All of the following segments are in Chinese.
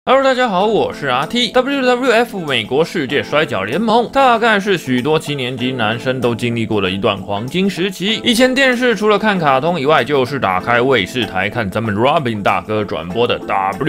Hello， 大家好，我是阿 T。WWF 美国世界摔角联盟大概是许多7年级男生都经历过的一段黄金时期。以前电视除了看卡通以外，就是打开卫视台看咱们 Robin 大哥转播的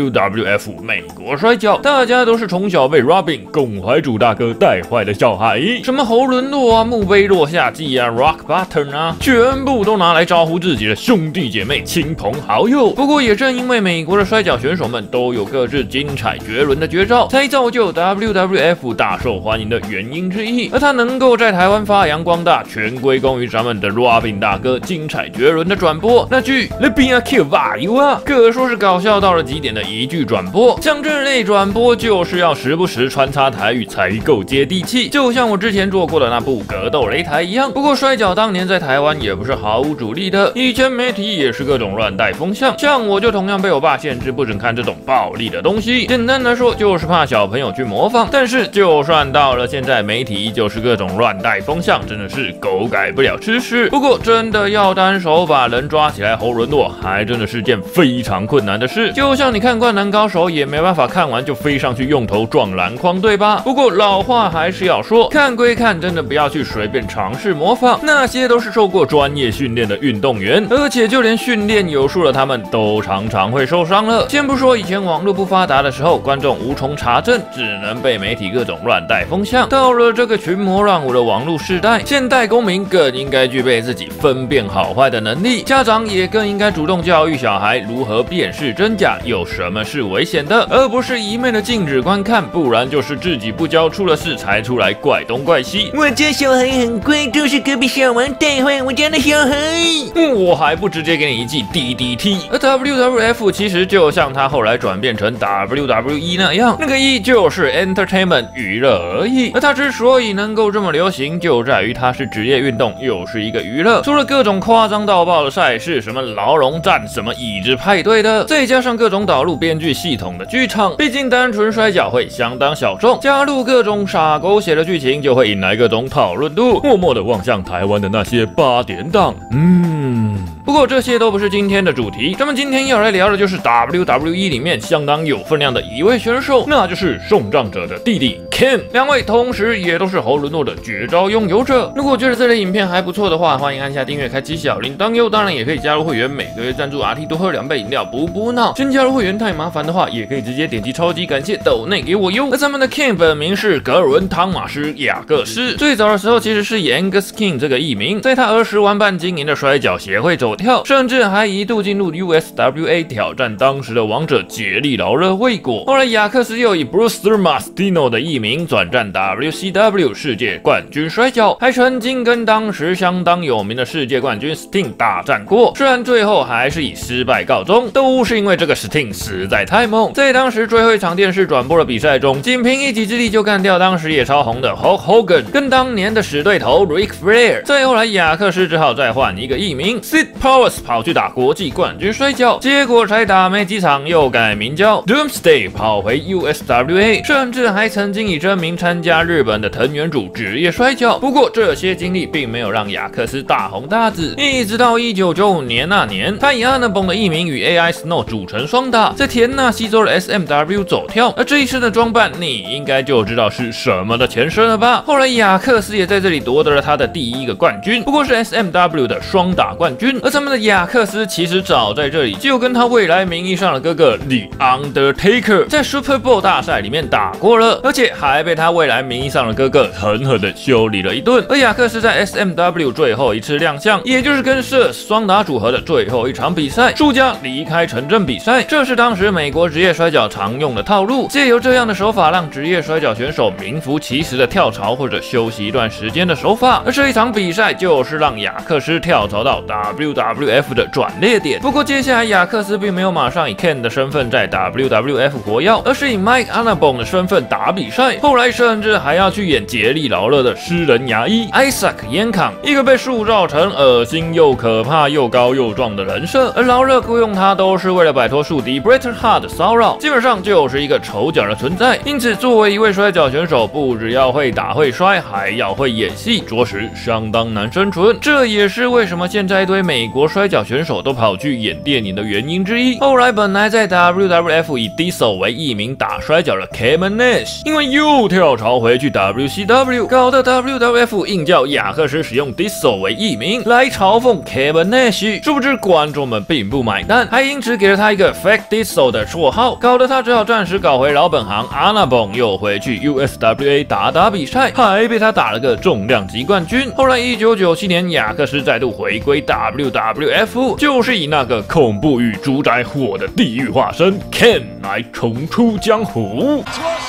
WWF 美国摔角。大家都是从小被 Robin 共怀主大哥带坏的小孩，什么侯伦诺啊、墓碑落下记啊、Rock Bottom 啊，全部都拿来招呼自己的兄弟姐妹、亲朋好友。不过也正因为美国的摔角选手们都有各自精彩绝伦的绝招，才造就 WWF 大受欢迎的原因之一。而他能够在台湾发扬光大，全归功于咱们的 Robin 大哥精彩绝伦的转播。那句 Let me kill you 啊，可说是搞笑到了极点的一句转播。像这类转播就是要时不时穿插台语才够接地气，就像我之前做过的那部格斗擂台一样。不过摔角当年在台湾也不是毫无主力的，以前媒体也是各种乱带风向，像我就同样被我爸限制不准看这种暴力的东西。简单来说就是怕小朋友去模仿，但是就算到了现在，媒体依旧是各种乱带风向，真的是狗改不了吃屎。不过真的要单手把人抓起来侯伦诺，还真的是件非常困难的事。就像你看灌篮高手，也没办法看完就飞上去用头撞篮筐，对吧？不过老话还是要说，看归看，真的不要去随便尝试模仿，那些都是受过专业训练的运动员，而且就连训练有素的他们都常常会受伤了。先不说以前网络不发达的时候，观众无从查证，只能被媒体各种乱带风向。到了这个群魔乱舞的网络时代，现代公民更应该具备自己分辨好坏的能力，家长也更应该主动教育小孩如何辨识真假，有什么是危险的，而不是一昧的禁止观看，不然就是自己不教出了事才出来怪东怪西。 我家小孩很乖，都是隔壁小王带坏我家的小孩。 我还不直接给你一记 DDT。而 WWF 其实就像他后来转变成 WWE 那样，那个E就是 Entertainment 娱乐而已。而它之所以能够这么流行，就在于它是职业运动，又是一个娱乐。除了各种夸张到爆的赛事，什么牢笼战、什么椅子派对的，再加上各种导入编剧系统的剧场，毕竟单纯摔角会相当小众，加入各种傻狗血的剧情，就会引来各种讨论度。默默地望向台湾的那些8点档，不过这些都不是今天的主题，咱们今天要来聊的就是 WWE 里面相当有分量的一位选手，那就是送葬者的弟弟 Ken。两位同时也都是侯伦诺的绝招拥有者。如果觉得这类影片还不错的话，欢迎按下订阅，开启小铃铛哟。当然也可以加入会员，每个月赞助 RT 多喝2杯饮料，补脑。先加入会员太麻烦的话，也可以直接点击超级感谢抖内给我哟。而咱们的 Ken 本名是格尔文·汤马斯·雅各斯，最早的时候其实是以 Angus King 这个艺名，在他儿时玩伴经营的摔角协会走跳，甚至还一度进入 USWA 挑战当时的王者杰利劳勒未果。后来雅克斯又以 Brewster Mastino 的艺名转战 WCW 世界冠军摔角，还曾经跟当时相当有名的世界冠军 Sting 大战过，虽然最后还是以失败告终，都是因为这个 Sting 实在太猛，在当时最后一场电视转播的比赛中，仅凭一己之力就干掉当时也超红的 Hulk Hogan 跟当年的死对头 Ric Flair。再后来雅克斯只好再换一个艺名 Sid Powers， 跑去打国际冠军摔角，结果才打没几场又改名叫 Doomsday， 跑回 USWA， 甚至还曾经以真名参加日本的藤原主职业摔角。不过这些经历并没有让雅克斯大红大紫，一直到1995年那年，他以 Annabelle 的艺名与 AI Snow 组成双打，在田纳西州的 SMW 走跳。而这一身的装扮，你应该就知道是什么的前身了吧？后来雅克斯也在这里夺得了他的第一个冠军，不过是 SMW 的双打冠军。而咱们的雅克斯其实早在这里就跟他未来名义上的哥哥 The Undertaker 在 Super Bowl 大赛里面打过了，而且还被他未来名义上的哥哥狠狠的修理了一顿。而雅克斯在 SMW 最后一次亮相，也就是跟 Sears 双打组合的最后一场比赛，输家离开城镇比赛，这是当时美国职业摔角常用的套路，借由这样的手法让职业摔角选手名副其实的跳槽或者休息一段时间的手法。而这一场比赛就是让雅克斯跳槽到 WWF 的转捩点。不过接下来雅克斯并没有马上以 Ken 的身份在 WWF 活跃，而是以 Mike Annabone 的身份打比赛，后来甚至还要去演杰利劳勒的私人牙医 Isaac Yankem， 一个被塑造成恶心又可怕又高又壮的人设。而劳勒雇佣他都是为了摆脱宿敌 Bret Hart 的骚扰，基本上就是一个丑角的存在。因此作为一位摔角选手，不只要会打会摔，还要会演戏，着实相当难生存。这也是为什么现在一堆美国摔跤选手都跑去演电影的原因之一。后来本来在 WWF 以 Diesel 为艺名打摔跤的 Kevin Nash， 因为又跳槽回去 WCW， 搞得 WWF 硬叫雅克斯使用 Diesel 为艺名来嘲讽 Kevin Nash， 殊不知观众们并不买单，还因此给了他一个 Fake Diesel 的绰号，搞得他只好暂时搞回老本行 Anabon， 又回去 USWA 打比赛，还被他打了个重量级冠军。后来1997年雅克斯再度回归 WWF， 就是以那个恐怖与主宰火的地狱化身 Ken 来重出江湖。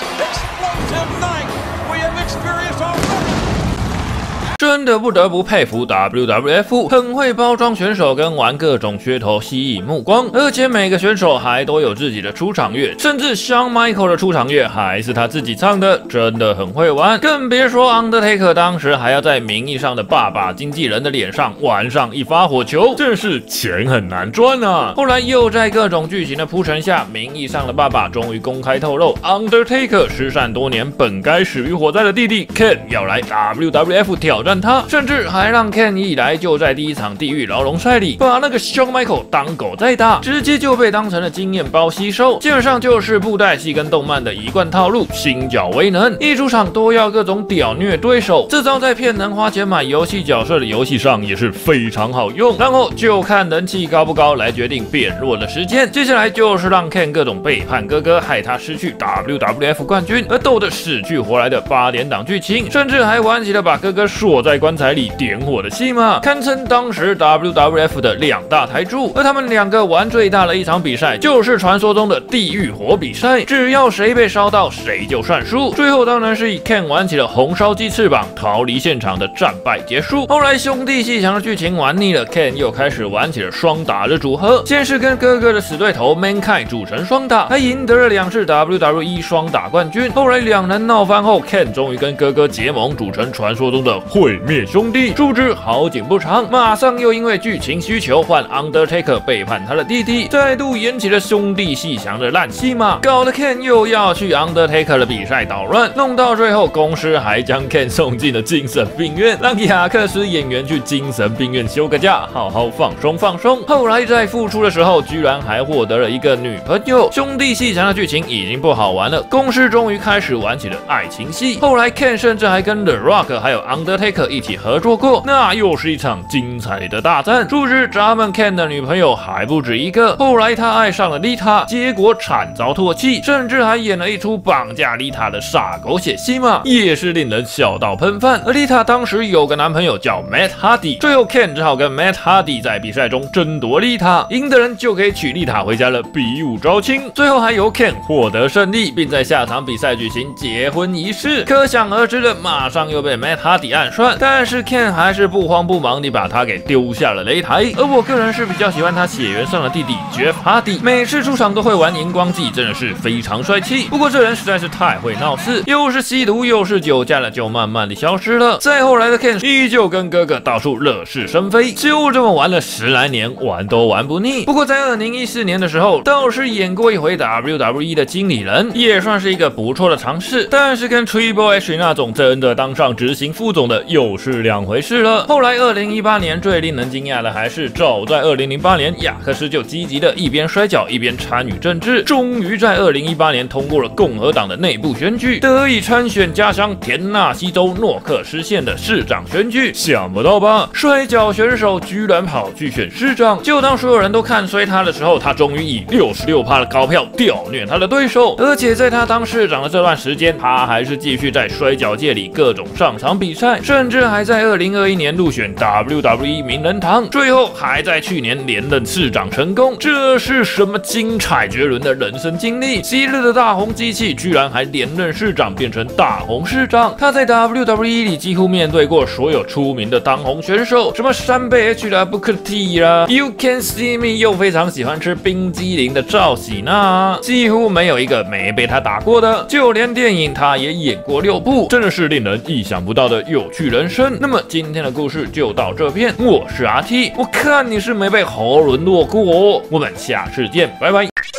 真的不得不佩服 WWF， 很会包装选手跟玩各种噱头吸引目光，而且每个选手还都有自己的出场乐，甚至 Shawn Michaels 的出场乐还是他自己唱的，真的很会玩。更别说 Undertaker 当时还要在名义上的爸爸经纪人的脸上玩上一发火球，真是钱很难赚啊。后来又在各种剧情的铺陈下，名义上的爸爸终于公开透露 Undertaker 失散多年本该死于火灾的弟弟 Ken 要来 WWF 挑战他，甚至还让 Ken 一来就在第一场地狱牢笼赛里把那个 Shawn Michaels 当狗在打，直接就被当成了经验包吸收，基本上就是布袋戏跟动漫的一贯套路，心角威能，一出场都要各种屌虐对手，这招在骗能花钱买游戏角色的游戏上也是非常好用，然后就看人气高不高来决定变弱的时间。接下来就是让 Ken 各种背叛哥哥，害他失去 WWF 冠军，而斗得死去活来的8点档剧情，甚至还玩起了把哥哥锁在棺材里点火的戏码，堪称当时 WWF 的2大台柱。而他们2个玩最大的一场比赛，就是传说中的地狱火比赛，只要谁被烧到，谁就算输。最后当然是以 Ken 玩起了红烧鸡翅膀，逃离现场的战败结束。后来兄弟阋墙的剧情玩腻了 ，Ken 又开始玩起了双打的组合，先是跟哥哥的死对头 Mankind 组成双打，还赢得了2次 WWE 双打冠军。后来2人闹翻后 ，Ken 终于跟哥哥结盟，组成传说中的毁灭兄弟。殊不知好景不长，马上又因为剧情需求换 Undertaker 背叛他的弟弟，再度演起了兄弟阋墙的烂戏码，搞得 Ken 又要去 Undertaker 的比赛捣乱，弄到最后公司还将 Ken 送进了精神病院，让雅克斯演员去精神病院休个假，好好放松放松。后来在复出的时候，居然还获得了一个女朋友。兄弟阋墙的剧情已经不好玩了，公司终于开始玩起了爱情戏。后来 Ken 甚至还跟 The Rock 还有 Undertaker 一起合作过，那又是一场精彩的大战。殊不知咱们 Ken 的女朋友还不止一个，后来他爱上了丽塔，结果惨遭唾弃，甚至还演了一出绑架丽塔的傻狗血戏码，也是令人笑到喷饭。而丽塔当时有个男朋友叫 Matt Hardy， 最后 Ken 只好跟 Matt Hardy 在比赛中争夺丽塔，赢的人就可以娶丽塔回家了，比武招亲。最后还由 Ken 获得胜利，并在下场比赛举行结婚仪式。可想而知的，马上又被 Matt Hardy 暗算，但是 Ken 还是不慌不忙地把他给丢下了擂台。而我个人是比较喜欢他血缘上的弟弟 Jeff Hardy， 每次出场都会玩荧光剂，真的是非常帅气。不过这人实在是太会闹事，又是吸毒又是酒驾了，就慢慢地消失了。再后来的 Ken 依旧跟哥哥到处惹是生非，就这么玩了10来年，玩都玩不腻。不过在2014年的时候，倒是演过一回 WWE 的经理人，也算是一个不错的尝试。但是跟 Triple H 那种真的当上执行副总的又是2回事了。后来2018年最令人惊讶的还是，早在2008年，雅克斯就积极的一边摔跤一边参与政治，终于在2018年通过了共和党的内部选举，得以参选家乡田纳西州诺克斯县的市长选举。想不到吧，摔跤选手居然跑去选市长。就当所有人都看衰他的时候，他终于以66%的高票吊虐他的对手。而且在他当市长的这段时间，他还是继续在摔跤界里各种上场比赛，甚至还在2021年入选 WWE 名人堂，最后还在去年连任市长成功。这是什么精彩绝伦的人生经历？昔日的大红机器居然还连任市长，变成大红市长。他在 WWE 里几乎面对过所有出名的当红选手，什么3倍 H 啦、Booker T 啦、You Can See Me， 又非常喜欢吃冰激凌的赵喜娜，几乎没有一个没被他打过的。就连电影他也演过6部，真的是令人意想不到的有趣人生。那么今天的故事就到这边，我是RT，我看你是没被喉轮落过哦，我们下次见，拜拜。